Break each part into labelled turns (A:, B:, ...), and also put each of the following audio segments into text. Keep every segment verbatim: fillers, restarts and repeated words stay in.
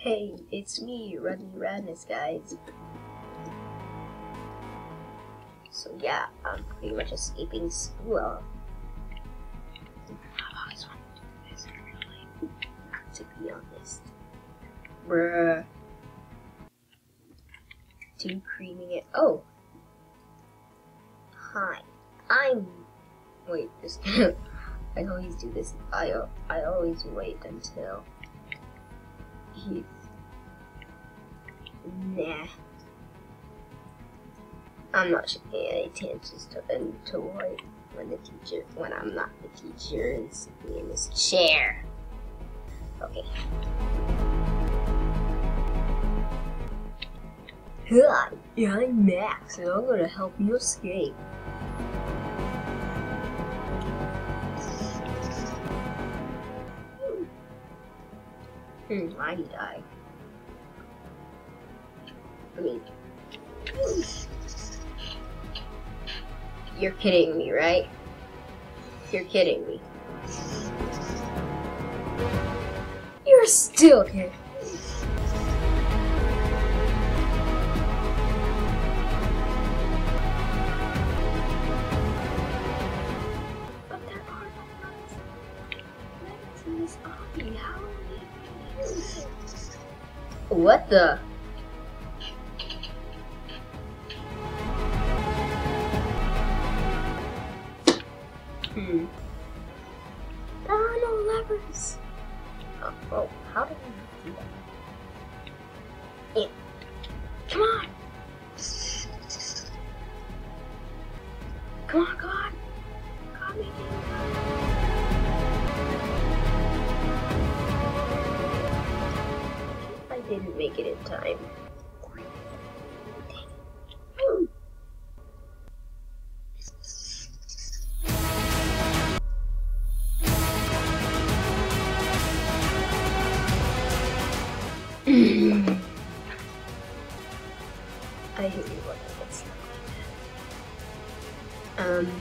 A: Hey, it's me, Ruddy Radness, guys. So yeah, I'm pretty much escaping school. I've always wanted to do this in real life, to be honest. Bruh. Too creaming it. Oh! Hi. I'm... Wait, this... I always do this. I, I always wait until... He's... Nah. I'm not paying any attention to to what when the teacher when I'm not the teacher and sitting in this chair. Okay. Hi, I'm Max, and I'm gonna help you escape. Hmm, why did I? I mean, you're kidding me, right? You're kidding me. You're still kidding me. But there are no nuts in this obby. How are we using? What the? Hmm. There are no levers. Oh, oh, how did we do that? Yeah. Come on. Come on, God. God, make it. I didn't make it in time. I hate you when I get stuck like that. Um.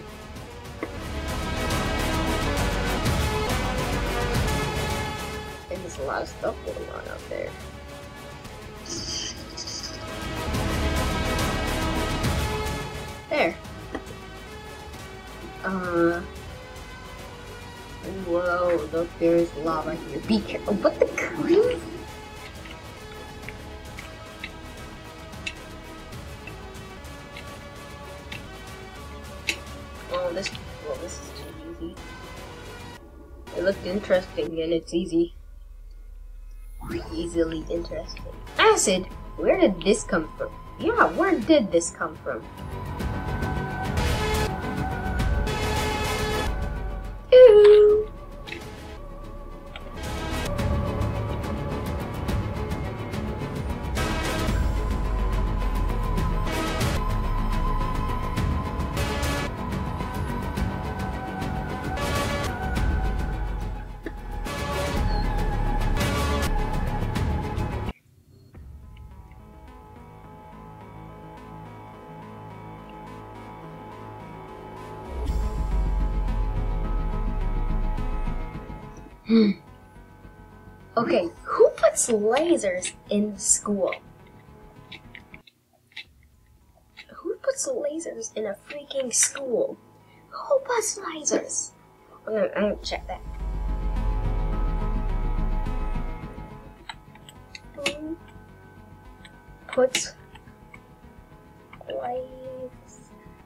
A: And there's a lot of stuff going on out there. There. Uh. Whoa, look, there's lava here. Be careful. What the cream? Oh, this, well, this is too easy. It looked interesting and it's easy. Easily interesting. Acid? Where did this come from? Yeah, where did this come from? Ooh. Hmm. Okay, who puts lasers in school? Who puts lasers in a freaking school? Who puts lasers? I'm gonna, I'm gonna check that. Who puts lasers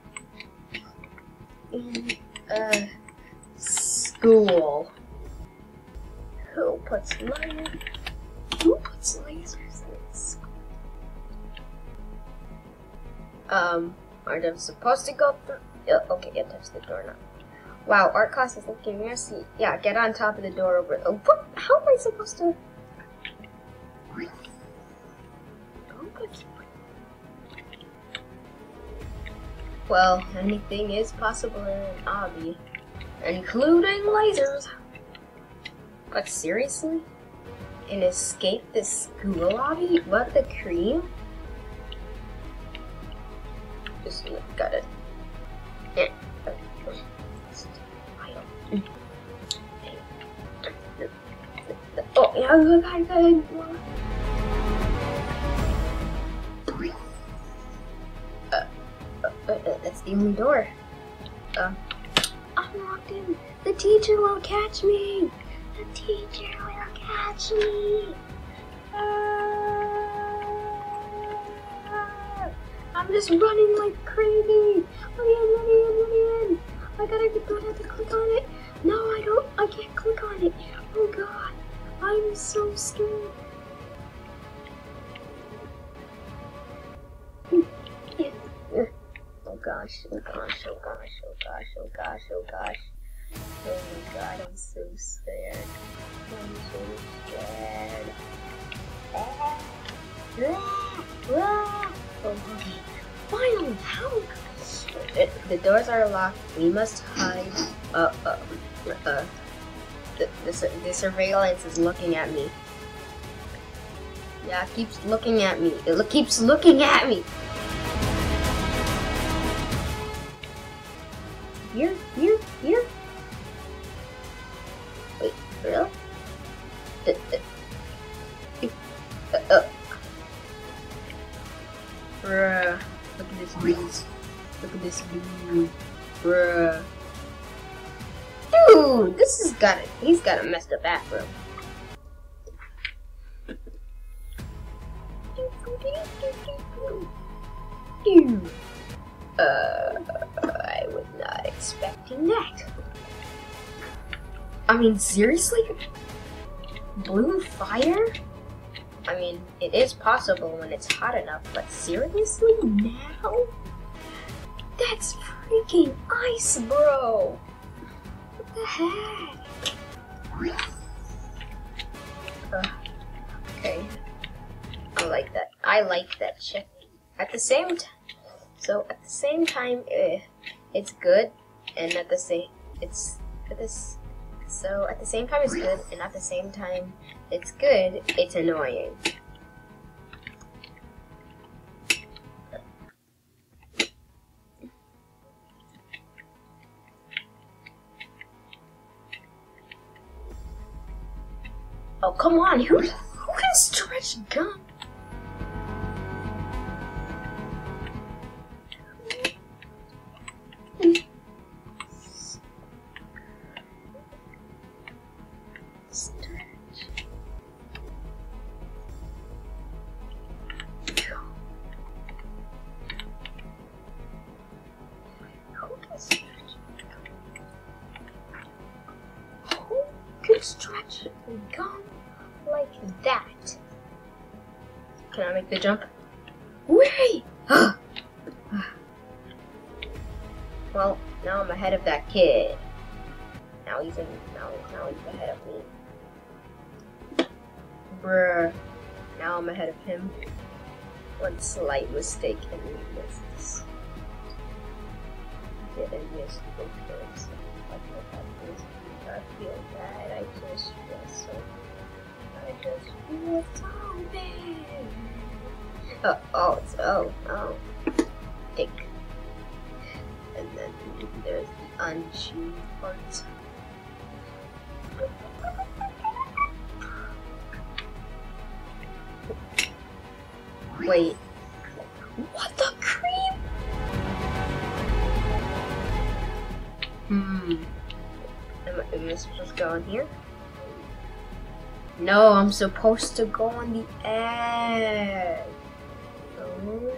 A: in a school? Who puts lasers? Who puts lasers in this? Um, aren't I supposed to go through? Oh, okay, yeah, touch the door now. Wow, art class is looking messy. Yeah, get on top of the door over. Oh, what? How am I supposed to? Well, anything is possible in an obby, including lasers. But seriously? And escape the school obby? What, the cream? Just got it. Yeah. Oh, yeah, I got it. the only door. Uh, I'm locked in. The teacher will catch me. The teacher will catch me. Ah, I'm just running like crazy. Let me in, let me in, let me in. I gotta, don't have to click on it. No, I don't. I can't click on it. Oh God, I'm so scared. Oh gosh, oh gosh, oh gosh, oh gosh, oh gosh, oh gosh. Oh my God, I'm so scared. I'm so scared. Ah, ah, ah. Oh, okay. Finally, how? The, the doors are locked. We must hide. Uh, uh, uh. The, the, the surveillance is looking at me. Yeah, it keeps looking at me. It lo- keeps looking at me. Here, here, here. Wait, really? Uh, uh, uh, uh. Bruh, look at this view. Look at this view. Bruh. Dude, this has got it. He's got a messed up bathroom. Uh, I was not expecting that. I mean, seriously? Blue fire? I mean, it is possible when it's hot enough, but seriously, now? That's freaking ice, bro! What the heck? Uh, okay. I like that. I like that shit. At the same time, so at the same time, uh, it's good, and at the same, it's at this. So at the same time, it's good, and at the same time, it's good. It's annoying. Oh come on! Who who can stretch gum? Stretch gum like that. Can I make the jump? Wait! Well, now I'm ahead of that kid. Now he's in. Now, now he's ahead of me. Bruh. Now I'm ahead of him. One slight mistake and we missed this. Did I miss both those? I feel bad. I just feel so. I just feel so bad. Oh, oh, it's oh, oh. Thick. And then there's the unchewed parts. Wait. What the cream? Hmm. Am I, am I supposed to go in here? No, I'm supposed to go on the edge. Oh.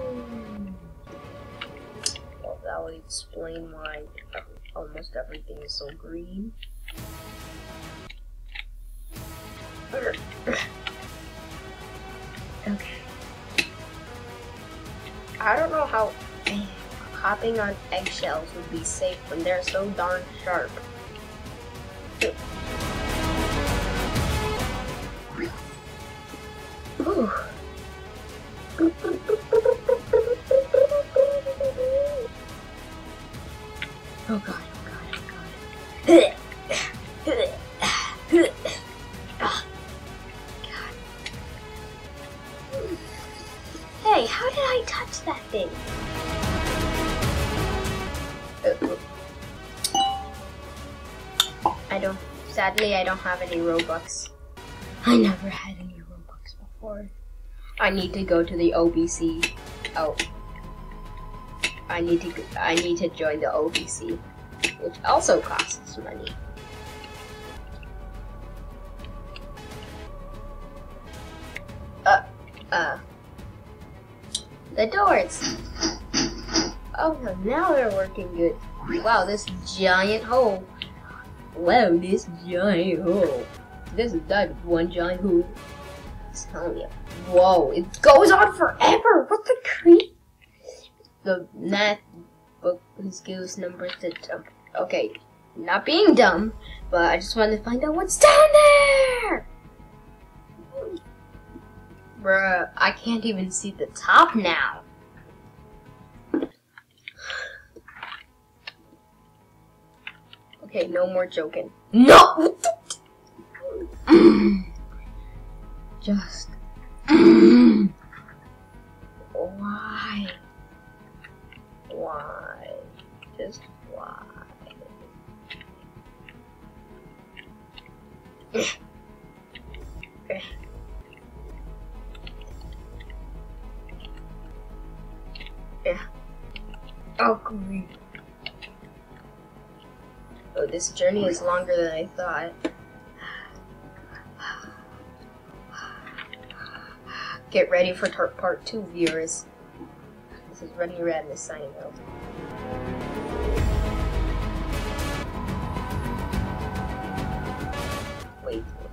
A: Well, that would explain why almost everything is so green. Okay. I don't know how hopping on eggshells would be safe when they're so darn sharp. Ooh. Oh god, oh god, oh god. Oh, god. Hey, how did I touch that thing? I don't, sadly I don't have any Robux. I never had any Robux before. I need to go to the O B C. Oh. I need to I need to join the O V C, which also costs money. Uh, uh, the doors. Oh no, now they're working good. Wow, this giant hole. Wow, this giant hole. This is that one giant hole. I'm telling you. Whoa, it goes on forever. What the creep? The math book gives numbers to jump. Okay, not being dumb, but I just wanted to find out what's down there. Bruh, I can't even see the top now. Okay, no more joking. No! Just. Why? Why? Just why? Yeah. Oh, great. Oh, this journey is longer than I thought. Get ready for part two, viewers. This is Running Radness signing out. Wait.